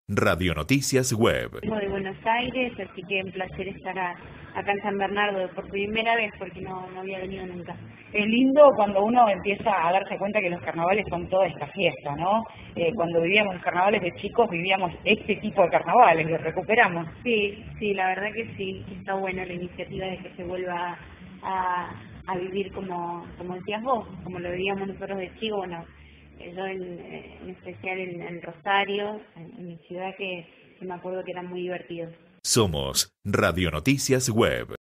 Radio Noticias Web. Vengo de Buenos Aires, así que un placer estar acá en San Bernardo por primera vez, porque no había venido nunca. Es lindo cuando uno empieza a darse cuenta que los carnavales son toda esta fiesta, ¿no? Cuando vivíamos los carnavales de chicos, vivíamos este tipo de carnavales, los recuperamos. Sí, la verdad que sí, está buena la iniciativa de que se vuelva a vivir como decías vos, como lo vivíamos nosotros de chicos. Bueno, yo en especial en Rosario, en mi ciudad, que me acuerdo que era muy divertido. Somos Radio Noticias Web.